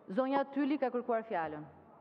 Zonja Tyli ka kërkuar fjalën.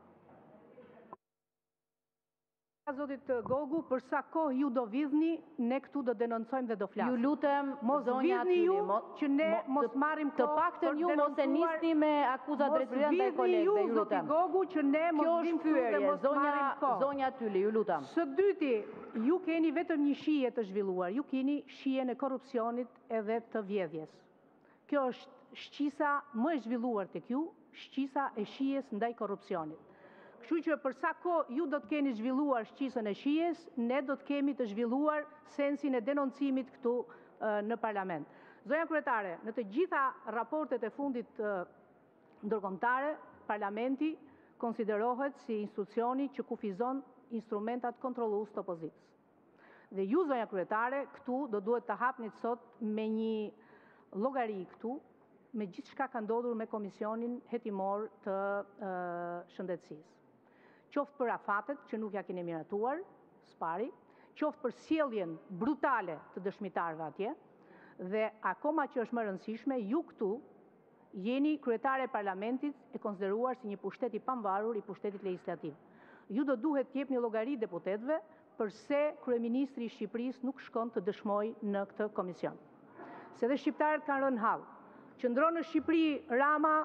Zotit Gogu, për sa kohë ju do vidhni, ne këtu do denoncojmë dhe do flasim. Ju lutem, zonja Tyli, që ne mos marrim të paktën ju mos e nisni me akuzat drejtësisht ndaj kolegëve, ju lutem. Gogu, që ne mos vim këtu dhe mos marrim kohë. Zonja Tyli, ju lutem. Së dyti, ju keni vetëm një shije të zhvilluar, ju keni shijen e korrupsionit edhe të vjedhjes. Kjo është shqisa më e zhvilluar tek ju, shqisa e shijes ndaj korrupsionit. Kështu që për sa kohë ju do të keni zhvilluar shqisën e shijes, ne do të kemi të zhvilluar sensin e denoncimit këtu në parlament. Zonja kryetare, në të gjitha raportet e fundit ndërkombëtare, parlamenti konsiderohet si institucioni që kufizon instrumentat kontrollues të opozitës. Dhe ju, zonja kryetare, këtu do duhet të hapni sot me një llogari këtu, me gjithçka ka ndodhur me komisionin hetimor të shëndetësisë. Qoftë për afatet që nuk ja keni miratuar, spari, qoftë për sjelljen brutale të dëshmitarëve atje, dhe akoma që është më rëndësishme, ju këtu jeni kryetare e parlamentit e konsideruar si një pushtet i pavarur i pushtetit legjislativ. Ju do duhet të jepni llogari deputetëve përse kryeministri i Shqipërisë nuk shkon të dëshmojë në këtë komision. Se dhe shqiptarët kanë rënë hall. Qëndron në Shqipëri Rama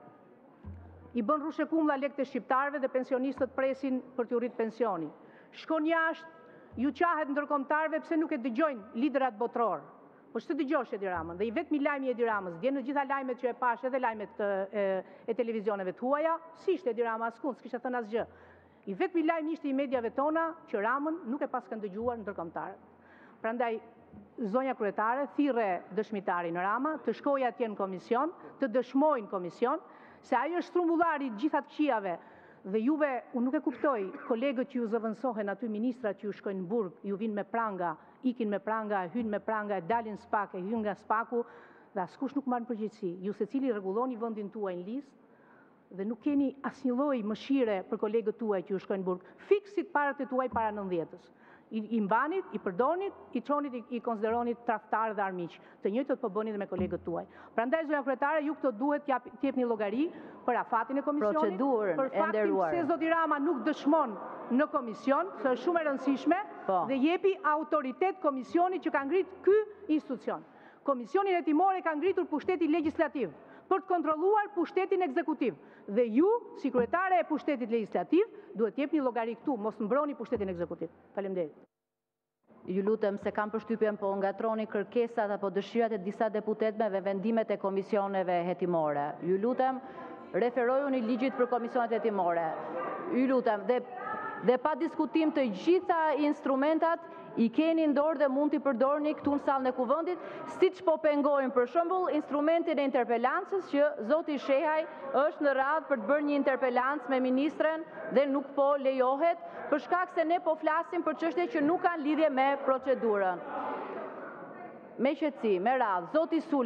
i bën rushekumlla lekët e shqiptarëve dhe pensionistët presin për t'u rritë pensioni. Shkon jashtë, ju qahet ndërkombëtarëve pse nuk e dëgjojnë liderat botror. Po ç'të dëgjosh Edi Ramën? Dhe i vetmi lajmi i Edi Ramës, dje në gjitha lajmet që e pash edhe lajmet e televizioneve tuaja, si ishte Edi Rama askund, s'kishte thënë asgjë. I vetmi lajm ishte i mediave tona që Ramën nuk e paskën dëgjuar ndërkombëtarët. Prandaj zonja kryetare thirrë dëshmitarin Rama të shkojë atje në komision, të dëshmojnë komision, se ajo është strumbullari gjithat këqijave dhe juve, unë nuk e kuptoj, kolegët që ju zëvendësohen aty, ministrat që ju shkojnë në burg, ju vinë me pranga, ikin me pranga, hynë me pranga, dalin spak, hynë nga spaku, dhe askush nuk marrë në përgjegjësi. Ju secili rregulloni vendin tuaj në listë dhe nuk keni asnjë lloj mëshire për kolegët tuaj që ju shkojnë në burg. Fiksit parët e tuaj para 90-s. I mbanit, i përdornit, i çonit, i konsideronit tradhtar dhe armiq. Të njëjtët po bëni dhe me kolegët tuaj. Prandaj zonja kryetare, ju këto duhet t'jepni llogari për afatin e komisionit, për faktin se zoti Rama nuk dëshmon në komision, se është shumë e rëndësishme, dhe jepi autoritet komisionit që ka ngrit ky institucion. Komisionin hetimor e ka ngritur pushteti legjislativ për të kontrolluar pushtetin ekzekutiv. Dhe ju, si kryetare e pushtetit legjislativ, duhet t'jepni llogari këtu, mos mbroni pushtetin ekzekutiv. Faleminderit. Ju lutem se kam përshtypjen po ngatroni kërkesat apo dëshirat e disa deputetëve dhe vendimet e komisioneve hetimore. Ju lutem, referojuni ligjit për komisionet hetimore. Ju lutem, dhe pa diskutim të gjitha instrumentat i keni në dorë dhe mund t'i përdorni këtu në sallën e kuvendit, siç po pengojnë për shembull instrumentin e interpelancës që zoti Shehaj është në radhë për të bërë një interpelancë me ministren dhe nuk po lejohet për shkak se ne po flasim për çështje që nuk kanë lidhje me procedurën. Me qetësi, me radhë, zoti Sul